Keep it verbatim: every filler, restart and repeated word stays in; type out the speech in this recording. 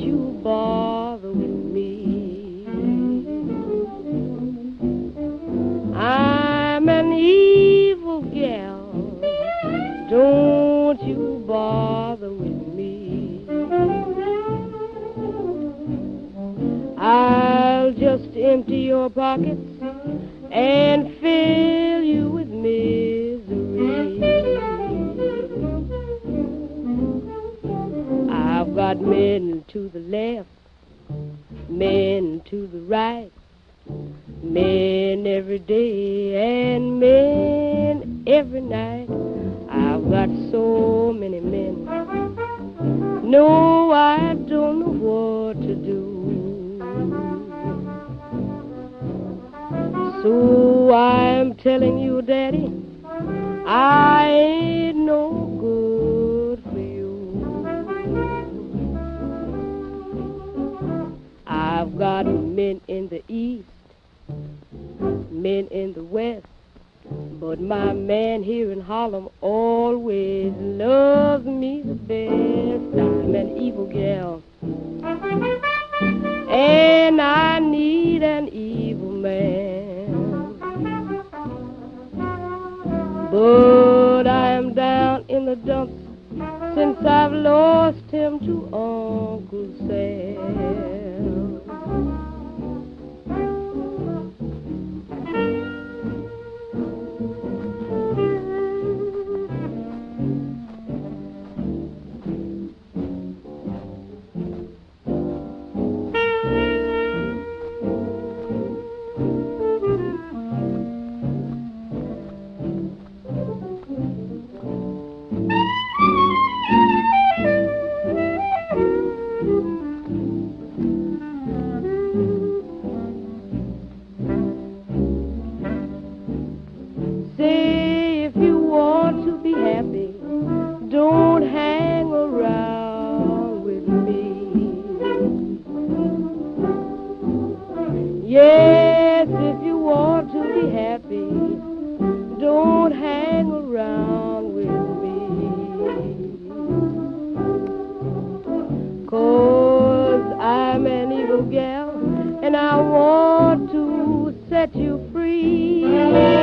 you bother with me. I'm an evil gal, don't you bother with me. I'll just empty your pockets and fill you with misery. I've got men to the left, men to the right, men every day and men every night. I've got so many men, no, I don't know what to do. So I'm telling you, Daddy, I ain't no good for you. I've got men in the east, men in the west, but my man here in Harlem always loves me the best. I'm an evil gal, and I need an evil man. But I am down in the dumps since I've lost him to Uncle Sam. Say if you want to be happy, don't hang around with me. Yes, if you want to be happy, don't hang around with me. 'Cause I'm an evil gal, and I want to set you free.